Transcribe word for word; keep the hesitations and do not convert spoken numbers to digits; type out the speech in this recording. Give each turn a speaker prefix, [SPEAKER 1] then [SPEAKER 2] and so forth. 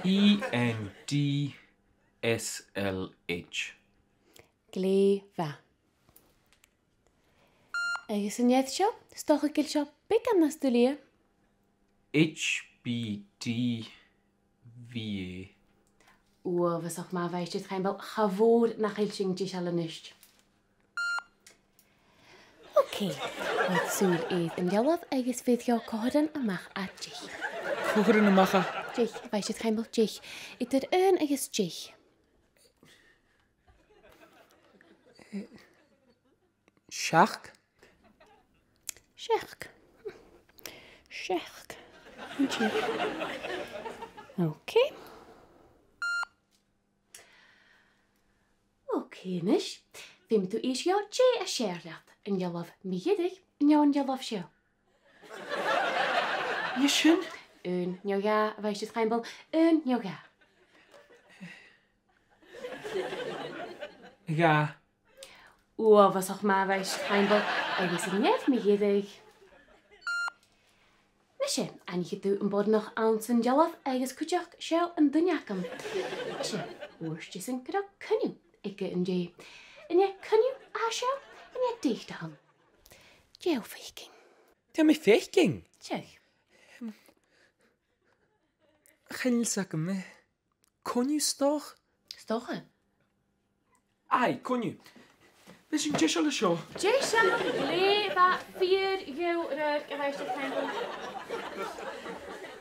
[SPEAKER 1] E N D S L H.
[SPEAKER 2] Gléfa. Agus yn iedd sio, stoch y gil sio, be gan nas dy lia?
[SPEAKER 1] H B D V A.
[SPEAKER 2] Oe, was ook maar wees dit geen bel gewoord naar heel chingjes al nisht. Oké, wat zoel eet en jalaf eigen weet jou koden en mag at jich.
[SPEAKER 1] Kochen en maken.
[SPEAKER 2] Jich, wees dit geen bel jich. Ik er een eigen jich.
[SPEAKER 1] Shark.
[SPEAKER 2] Scherk. Scherk. Oké. Oké, nish. Vim tu is jou tje a sherdat. En jalaf mi jiddig en jou en jalaf show.
[SPEAKER 1] Je schön.
[SPEAKER 2] Een, jou ja, wees het geen bel. Een, jou ja.
[SPEAKER 1] Ja.
[SPEAKER 2] Oeh, was ook maar wees het geen bel. Hij is net mi jiddig. Nisje, en je doet een bod nog aan zijn jalaf, eigen kutjak, show en dunjakam. Nisje, oorstjes en krak kun je. Ik een je. En je kun je a show en je dicht aan. Jou viking.
[SPEAKER 1] Der mit Fechking.
[SPEAKER 2] Tjech.
[SPEAKER 1] Geen zakken me. Kon je toch?
[SPEAKER 2] Stochen.
[SPEAKER 1] Ai, kon je. We zijn just al show.
[SPEAKER 2] Jason, leva vier jou rug. En wees het geen bel.